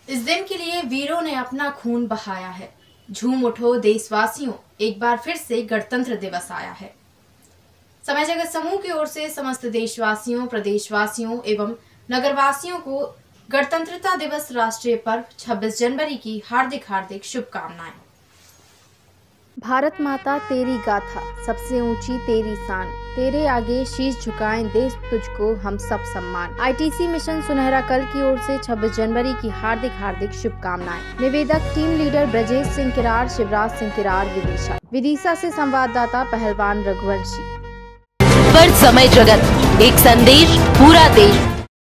इस दिन के लिए वीरों ने अपना खून बहाया है। झूम उठो देशवासियों, एक बार फिर से गणतंत्र दिवस आया है। समय जगत समूह की ओर से समस्त देशवासियों, प्रदेशवासियों एवं नगरवासियों को गणतंत्रता दिवस राष्ट्रीय पर्व 26 जनवरी की हार्दिक हार्दिक शुभकामनाएं। भारत माता तेरी गाथा, सबसे ऊंची तेरी शान, तेरे आगे शीश झुकाएं देश तुझको हम सब सम्मान। आईटीसी मिशन सुनहरा कल की ओर से 26 जनवरी की हार्दिक हार्दिक शुभकामनाएं। निवेदक टीम लीडर ब्रजेश सिंह किरार, शिवराज सिंह किरार, विदिशा से संवाददाता पहलवान रघुवंशी। पर समय जगत, एक संदेश पूरा देश।